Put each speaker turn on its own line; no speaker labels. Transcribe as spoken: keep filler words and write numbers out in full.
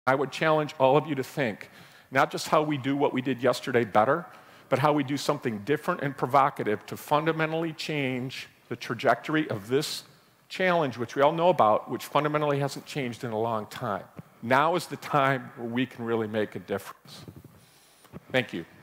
I would challenge all of you to think, not just how we do what we did yesterday better, but how we do something different and provocative to fundamentally change the trajectory of this challenge, which we all know about, which fundamentally hasn't changed in a long time. Now is the time where we can really make a difference. Thank you.